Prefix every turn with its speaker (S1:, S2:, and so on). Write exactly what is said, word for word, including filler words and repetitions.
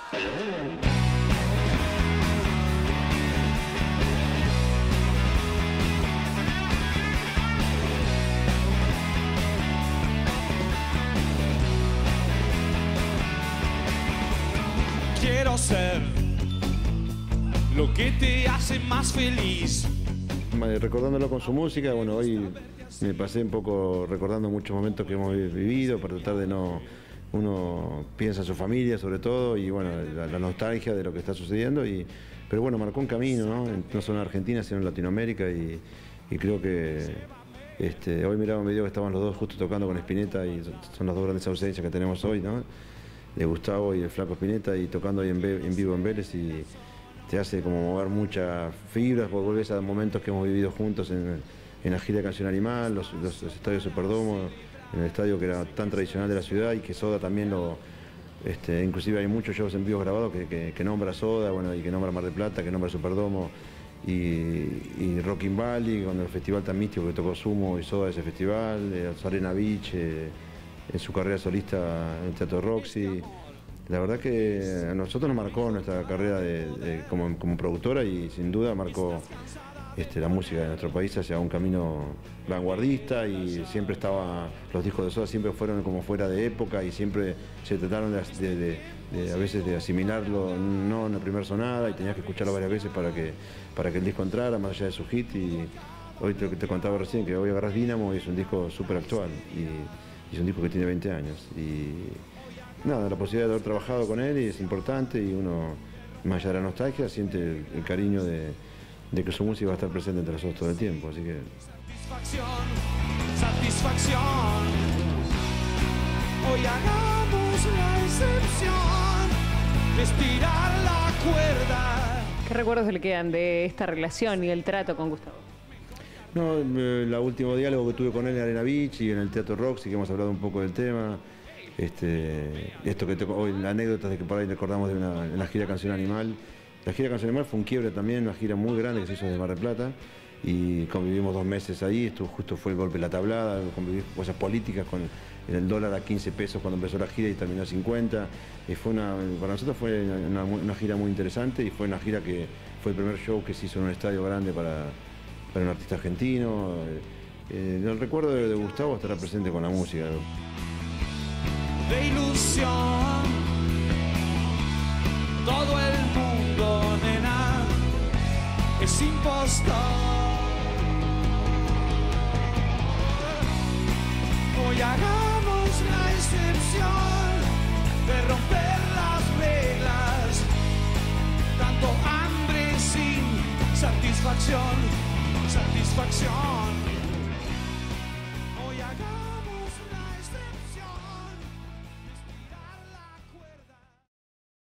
S1: Quiero ser lo que te hace más feliz.
S2: Recordándolo con su música, bueno, hoy me pasé un poco recordando muchos momentos que hemos vivido para tratar de no... Uno piensa en su familia sobre todo y bueno, la, la nostalgia de lo que está sucediendo, y, pero bueno, marcó un camino, ¿no? No solo en Argentina, sino en Latinoamérica, y, y creo que este, hoy miraba un video que estaban los dos justo tocando con Spinetta, y son las dos grandes ausencias que tenemos hoy, ¿no? De Gustavo y el Flaco Spinetta, y tocando hoy en, en vivo en Vélez, y te hace como mover muchas fibras, porque volvés a momentos que hemos vivido juntos en, en la gira de Canción Animal, los, los, los estadios Superdomo, en el estadio que era tan tradicional de la ciudad, y que Soda también lo... Este, inclusive hay muchos shows en vivo grabados que, que, que nombra Soda, bueno, y que nombra Mar del Plata, que nombra Superdomo, y, y Rockin' Valley, con el festival tan místico que tocó Sumo y Soda de ese festival, eh, Arena Beach, eh, en su carrera solista en el Teatro Roxy. La verdad que a nosotros nos marcó nuestra carrera de, de, como, como productora, y sin duda marcó este, la música de nuestro país hacia un camino vanguardista, y siempre estaba, los discos de Soda siempre fueron como fuera de época, y siempre se trataron de, de, de, de a veces de asimilarlo, no en la primera sonada, y tenías que escucharlo varias veces para que, para que el disco entrara, más allá de su hit. Y hoy te, te contaba recién que hoy agarrás Dínamo y es un disco súper actual, y, y es un disco que tiene veinte años. Y nada, la posibilidad de haber trabajado con él y es importante, y uno, más allá de la nostalgia, siente el, el cariño de, de que su música va a estar presente entre nosotros todo el tiempo, así que...
S1: Satisfacción, satisfacción. Hoy hagamos la excepción de estirar la cuerda.
S3: ¿Qué recuerdos le quedan de esta relación y el trato con Gustavo?
S2: No, el último diálogo que tuve con él en Arena Beach y en el Teatro Roxy, que hemos hablado un poco del tema. Este, esto que te, hoy, la anécdota de que por ahí recordamos de una, en la gira Canción Animal. La gira Canción Animal fue un quiebre también, una gira muy grande que se hizo desde Mar del Plata, y convivimos dos meses ahí. Esto justo fue el golpe de la tablada, convivimos cosas políticas con el dólar a quince pesos cuando empezó la gira y terminó a cincuenta. Y fue una, para nosotros fue una, una gira muy interesante, y fue una gira que fue el primer show que se hizo en un estadio grande para, para un artista argentino. Eh, el recuerdo de, de Gustavo estará presente con la música.
S1: De ilusión, todo el mundo, nena, es impostor. Hoy hagamos la excepción de romper las reglas, tanto hambre sin satisfacción, satisfacción.